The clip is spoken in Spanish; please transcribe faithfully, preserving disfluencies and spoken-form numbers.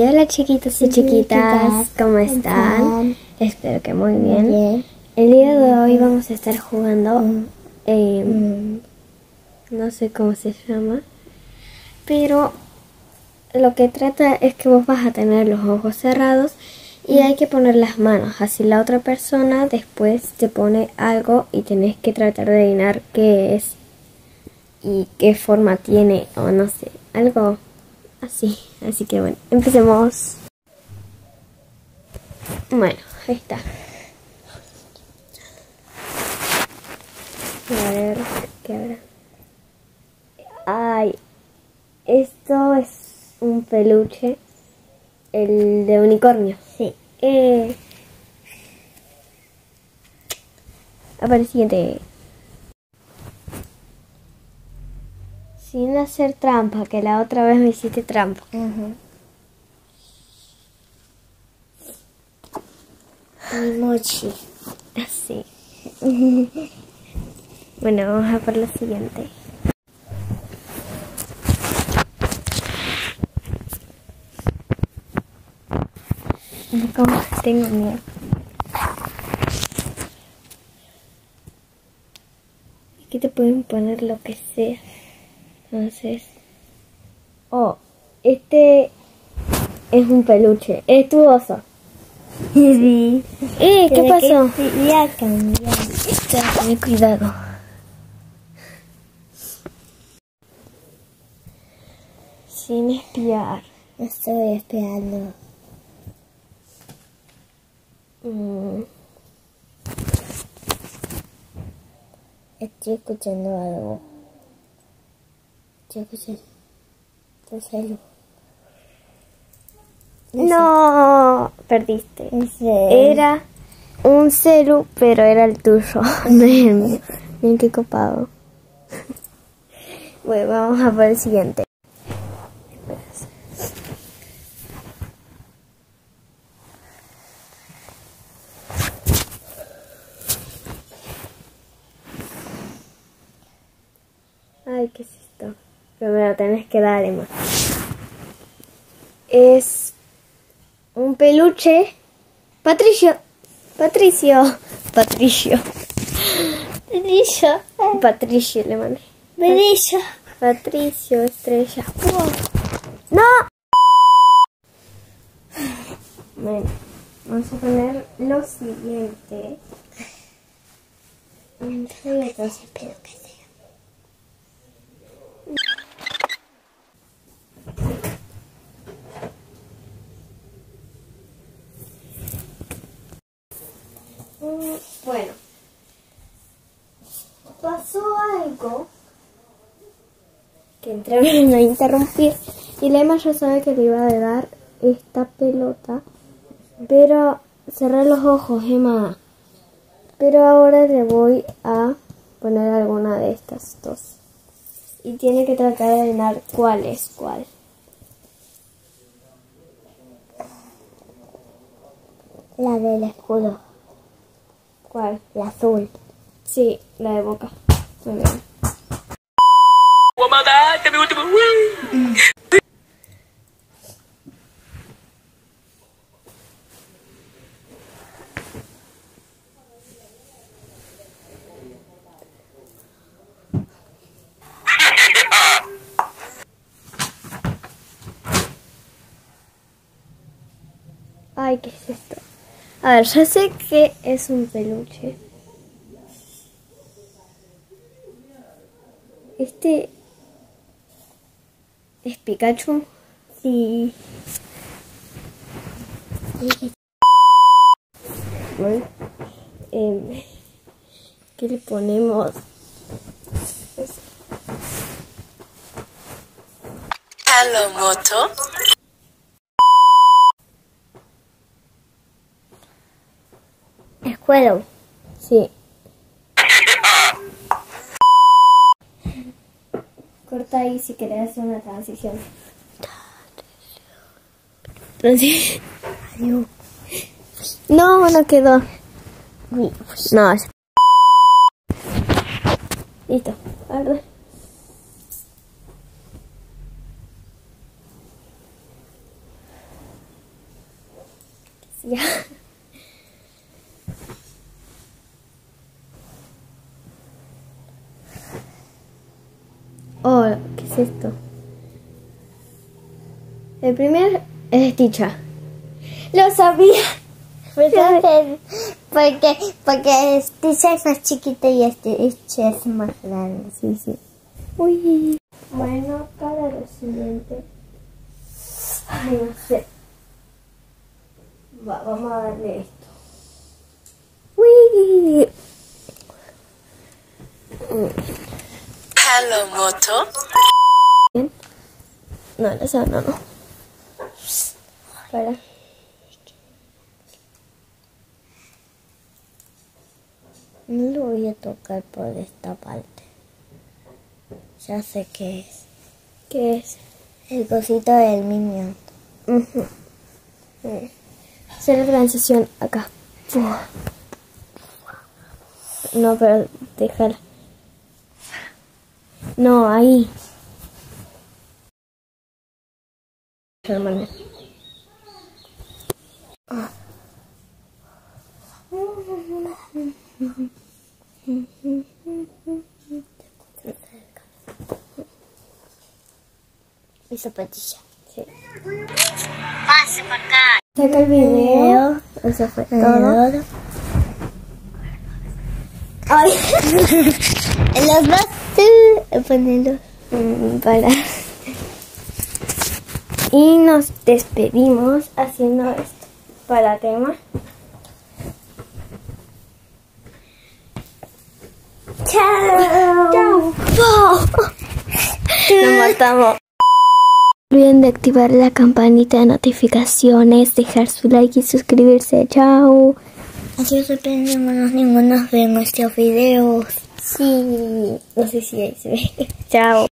hola chiquitos y chiquitas, ¿cómo están? Espero que muy bien. bien. El día de hoy vamos a estar jugando, mm. Eh, mm. no sé cómo se llama, pero lo que trata es que vos vas a tener los ojos cerrados y hay que poner las manos, así la otra persona después te pone algo y tenés que tratar de adivinar qué es y qué forma tiene o no sé, algo así. Así que bueno, empecemos. Bueno, ahí está. A ver, ¿qué habrá? Ay, esto es un peluche, el de unicornio. Sí. Eh, a ver, siguiente. Sin hacer trampa, que la otra vez me hiciste trampa. Uh-huh. Mi mochi. Así. Bueno, vamos a por la siguiente. ¿Cómo? Tengo miedo. Aquí te pueden poner lo que sea. Entonces, oh, este es un peluche, es tu oso. Sí. Eh, ¿qué pasó? Ya cambió. Ten cuidado. Sin espiar. Estoy espiando. Mm. Estoy escuchando algo. Estoy escuchando. Tu celu. No, perdiste. Era un celu, pero era el tuyo. Bien, bien, qué copado. Bueno, vamos a por el siguiente. Ay, ¿qué es esto? Pero me lo tenés que dar, Emma. Es un peluche. Patricio. Patricio. Patricio. Patricio. Patricio le mandé. Patricio. Patricio, estrella. Wow. ¡No! Bueno, vamos a poner lo siguiente. Entonces, espero que sea. Bueno, pasó algo que entraron a interrumpir y la Emma ya sabe que le iba a dar esta pelota, pero cerré los ojos, Emma. Pero ahora le voy a poner alguna de estas dos y tiene que tratar de adivinar cuál es cuál. La del escudo. ¿Cuál? La azul. Sí, la de Boca. Muy bien. Ay, ¿qué es esto? A ver, ya sé que es un peluche. Este es Pikachu. Sí. Bueno, eh, ¿qué le ponemos? Hello, Moto. Escuelo. Sí. Corta ahí si querés hacer una transición. Transición. No, no quedó. No. Listo. Ahora. Ya. Oh, ¿qué es esto? El primer es Ticha. Lo sabía. Porque, porque, porque Ticha es más chiquita y este es más grande. Sí, sí. Uy. Bueno, para lo siguiente. Ay, no sé. Va, vamos a darle esto. Uy. Hello, Moto. Bien. No, la sábana no. Para. No lo voy a tocar por esta parte. Ya sé qué es. ¿Qué es? El cosito del Minion. Uh-huh. eh. Hacer la transición acá. No, pero déjala. No, ahí. Hermana. Ah. Mi zapatilla. Sí. Pase para acá. Saca el video. Eso fue todo. Ay. En los dos. Ponelo. Mm, para. Y nos despedimos haciendo esto. Para tema. Chao. Chao. Nos matamos. No olviden de activar la campanita de notificaciones, dejar su like y suscribirse. Chao. Así os sorprendemos ninguno de nuestros videos. Sí. No sé si ahí se ve. Chao.